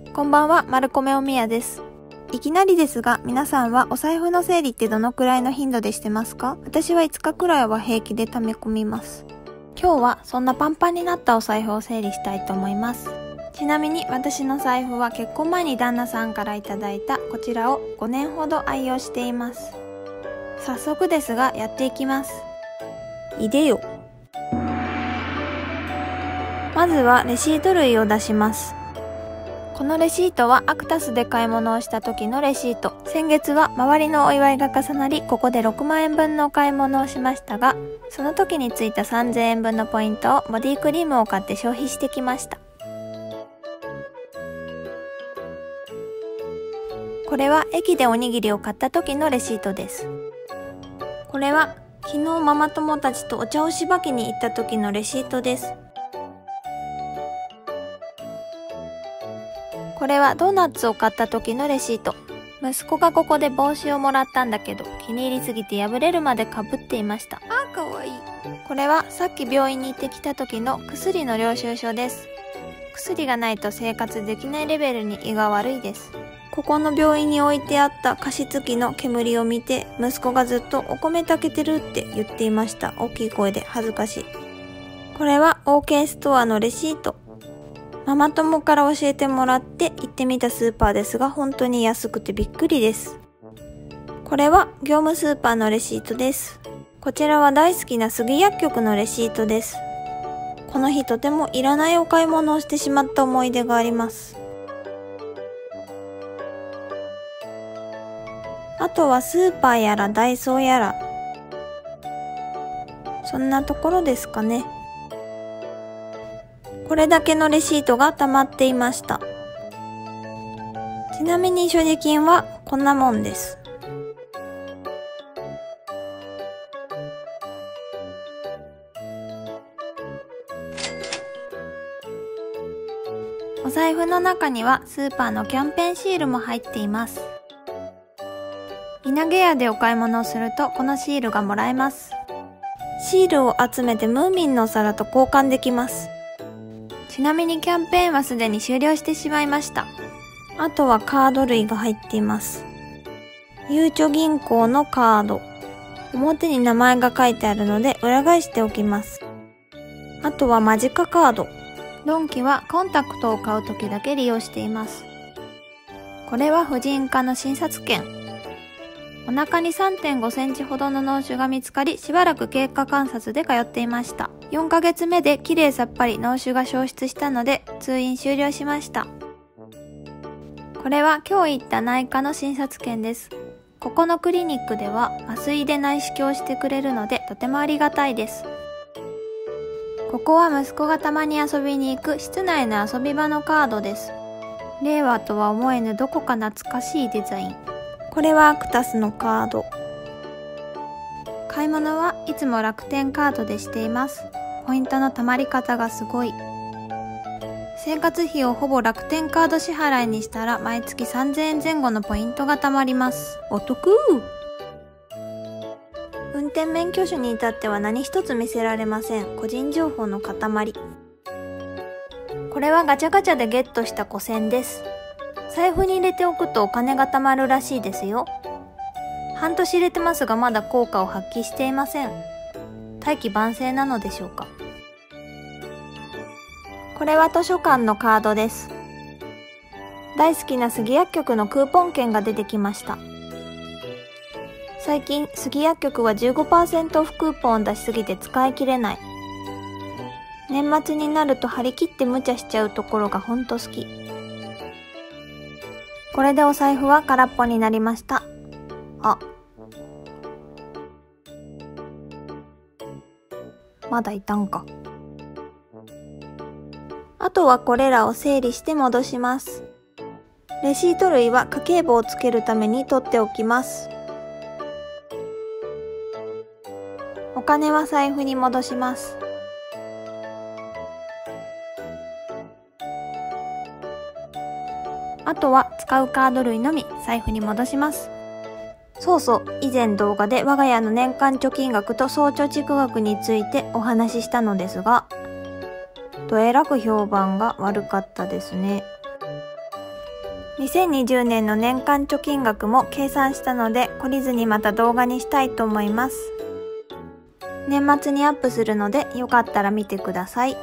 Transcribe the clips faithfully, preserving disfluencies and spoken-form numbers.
こんばんは、まるこめおみやです。いきなりですが、皆さんはお財布の整理ってどのくらいの頻度でしてますか？私はいつかくらいは平気で溜め込みます。今日はそんなパンパンになったお財布を整理したいと思います。ちなみに私の財布は結婚前に旦那さんからいただいたこちらをごねんほど愛用しています。早速ですがやっていきます。いでよ。まずはレシート類を出します。このレシートはアクタスで買い物をした時のレシート。先月は周りのお祝いが重なり、ここでろくまんえんぶんのお買い物をしましたが、その時についたさんぜんえんぶんのポイントをボディクリームを買って消費してきました。これは駅でおにぎりを買った時のレシートです。これは昨日ママ友たちとお茶をしばきに行った時のレシートです。これはドーナツを買った時のレシート。息子がここで帽子をもらったんだけど、気に入りすぎて破れるまでかぶっていました。あーかわいい。これはさっき病院に行ってきた時の薬の領収書です。薬がないと生活できないレベルに胃が悪いです。ここの病院に置いてあった加湿器の煙を見て、息子がずっとお米炊けてるって言っていました。大きい声で恥ずかしい。これは オーケー ストアのレシート。ママ友から教えてもらって行ってみたスーパーですが、本当に安くてびっくりです。これは業務スーパーのレシートです。こちらは大好きな杉薬局のレシートです。この日とてもいらないお買い物をしてしまった思い出があります。あとはスーパーやらダイソーやら、そんなところですかね。これだけのレシートが溜まっていました。ちなみに所持金はこんなもんです。お財布の中にはスーパーのキャンペーンシールも入っています。稲毛屋でお買い物をするとこのシールがもらえます。シールを集めてムーミンのお皿と交換できます。ちなみにキャンペーンはすでに終了してしまいました。あとはカード類が入っています。ゆうちょ銀行のカード。表に名前が書いてあるので裏返しておきます。あとはマジカカード。ドンキはコンタクトを買う時だけ利用しています。これは婦人科の診察券。お腹に さんてんごセンチほどの脳腫が見つかり、しばらく経過観察で通っていました。よんかげつめできれいさっぱり脳腫が消失したので通院終了しました。これは今日行った内科の診察券です。ここのクリニックでは麻酔で内視鏡してくれるのでとてもありがたいです。ここは息子がたまに遊びに行く室内の遊び場のカードです。令和とは思えぬどこか懐かしいデザイン。これはアクタスのカード。買い物はいつも楽天カードでしています。ポイントの貯まり方がすごい。生活費をほぼ楽天カード支払いにしたら毎月さんぜんえんぜん後のポイントが貯まります。お得！運転免許証に至っては何一つ見せられません。個人情報の塊。これはガチャガチャでゲットした小銭です。財布に入れておくとお金が貯まるらしいですよ。半年入れてますがまだ効果を発揮していません。大器晩成なのでしょうか。これは図書館のカードです。大好きな杉薬局のクーポン券が出てきました。最近杉薬局は じゅうごパーセント オフクーポンを出しすぎて使い切れない。年末になると張り切って無茶しちゃうところがほんと好き。これでお財布は空っぽになりました。あ、まだいたんか。あとはこれらを整理して戻します。レシート類は家計簿をつけるために取っておきます。お金は財布に戻します。あとは使うカード類のみ財布に戻します。そうそう、以前動画で我が家の年間貯金額と総貯蓄額についてお話ししたのですが、どえらく評判が悪かったですね。 にせんにじゅうねんの年間貯金額も計算したので、懲りずにまた動画にしたいと思います。年末にアップするので、よかったら見てください。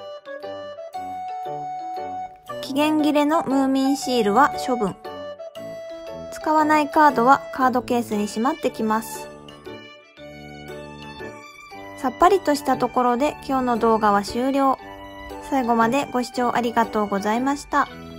期限切れのムーミンシールは処分。使わないカードはカードケースにしまってきます。さっぱりとしたところで今日の動画は終了。最後までご視聴ありがとうございました。